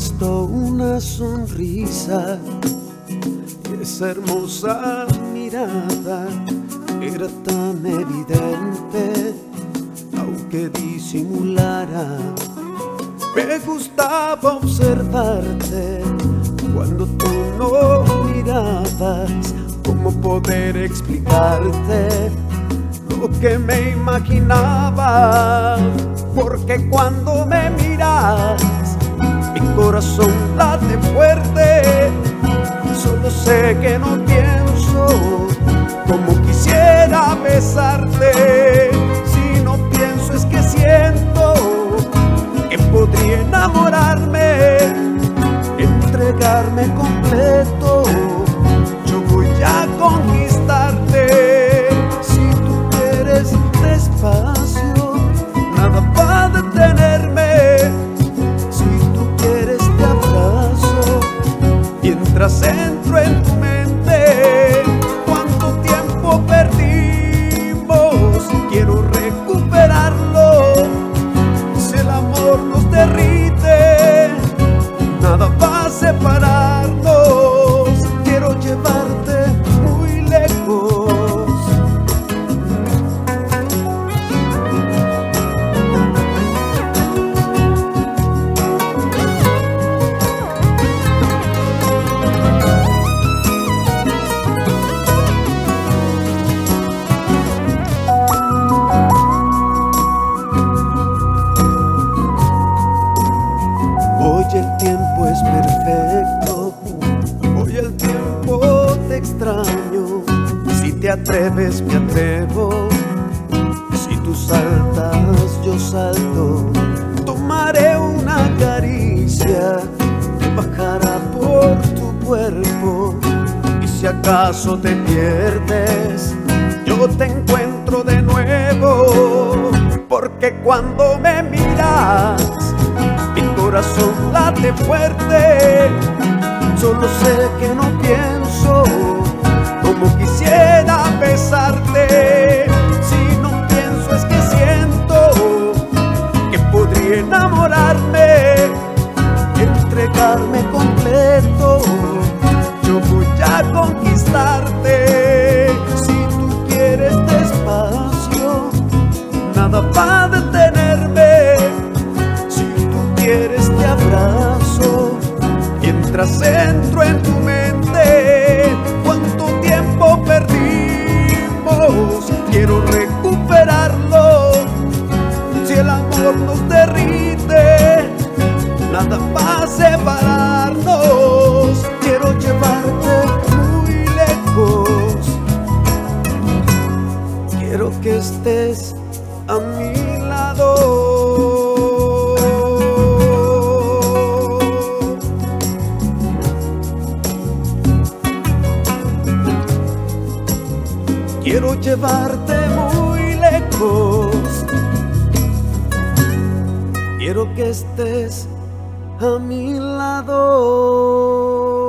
visto una sonrisa, esa hermosa mirada era tan evidente, aunque disimulara. Me gustaba observarte cuando tú no mirabas. ¿Cómo poder explicarte lo que me imaginaba? Porque cuando me miras, mi corazón late fuerte. Solo sé que no pienso como quisiera besarte. Si no pienso es que siento que podría enamorarme, entregarme completo. Yo voy a conquistarte. Si tú quieres despacio, nada va a detenerme. Si tú quieres te abrazo mientras entro en tu mente. ¿Cuánto tiempo perdimos? Quiero recuperarlo. Si el amor nos derrite, nada va a separarnos. Quiero llevarte muy lejos. Hoy el tiempo es perfecto, hoy el tiempo te extraño. Si te atreves me atrevo, si tú saltas yo salto. Tomaré una caricia que bajará por tu cuerpo, y si acaso te pierdes, yo te encuentro de nuevo. Porque cuando me miras, mi corazón late fuerte. Solo sé que no pienso como quisiera besarte. Si no pienso es que siento que podría enamorarme, entregarme completo. Yo voy a conquistarte. Si tú quieres despacio, nada va a detenerme. Si tú quieres te abrazo mientras entro en tu mente. ¿Cuánto tiempo perdimos? Quiero recuperarlo. Si el amor nos derrite, nada va a separarnos. Quiero llevarte muy lejos. Quiero que estés a mi lado. Quiero llevarte muy lejos. Quiero que estés a mi lado.